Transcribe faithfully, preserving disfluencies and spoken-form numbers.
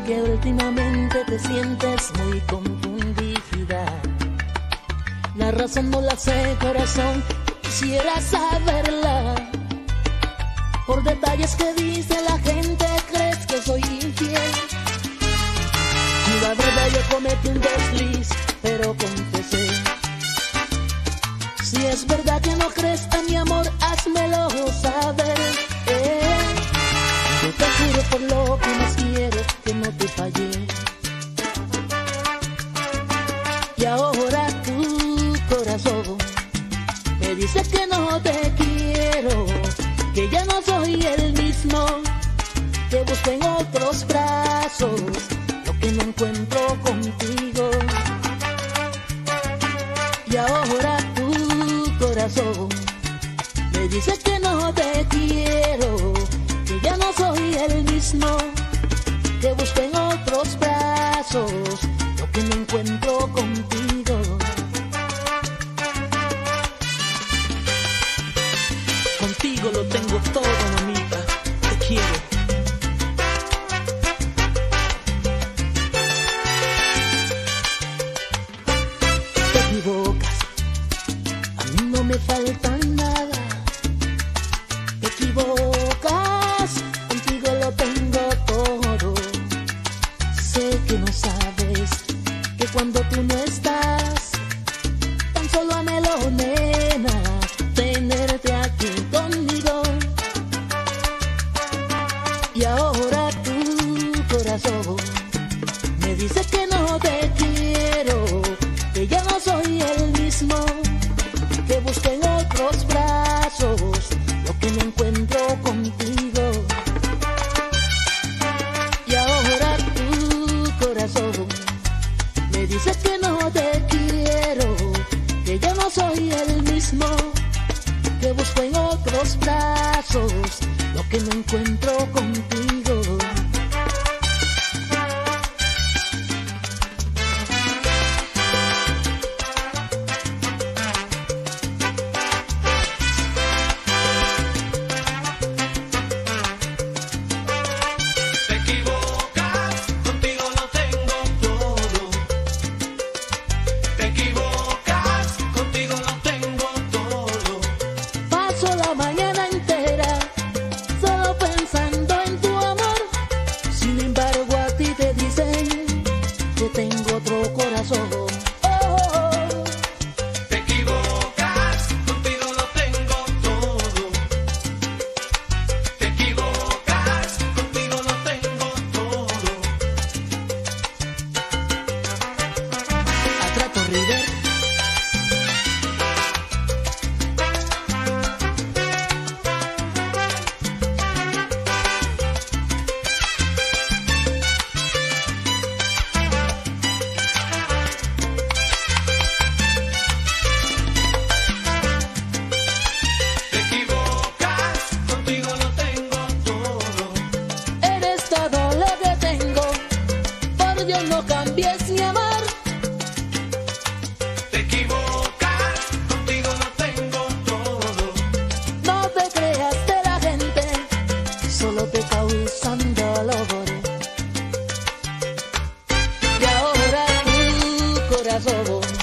que últimamente te sientes muy confundida. La razón no la sé, corazón, quisiera saberla. Por detalles que dice la gente crees que soy infiel. Y la verdad yo cometí un desliz, pero confesé. Si es verdad que no crees en mi amor, házmelo saber. Eh, yo te juro por lo que más quiero que no te fallé. Y ahora tu corazón me dice que no te quiero, que ya no soy el mismo, que busco en otros brazos lo que no encuentro contigo. Y ahora tu corazón me dice que no te quiero, que ya no soy el mismo, que busco en otros brazos lo que no encuentro contigo. Contigo lo tengo todo, mamita, te quiero. Te equivocas, a mí no me falta nada. Te equivocas, contigo lo tengo todo. Sé que no sabes que cuando tú no estás, tan solo anhelo, nena, tenerte aquí conmigo. Y ahora tu corazón me dice que no te quiero, que ya no soy el mismo, que busco en otros brazos lo que no encuentro contigo. Y ahora tu corazón me dice que no te quiero, que ya no soy el mismo, que busco en otros brazos lo que no encuentro contigo. Te equivocas, contigo lo tengo todo. Te equivocas, contigo lo tengo todo. Paso la mañana entera solo pensando en tu amor. Sin embargo a ti te dicen que tengo otro corazón. Oh, oh, oh. Te equivocas, contigo lo tengo todo. Te equivocas, contigo lo tengo todo. Atraco River. Te equivocas, contigo lo tengo todo. Eres todo lo que tengo, por Dios no cambies mi amor. Te equivocas, contigo lo tengo todo. No te creas de la gente, solo te causan dolor. Y ahora tu corazón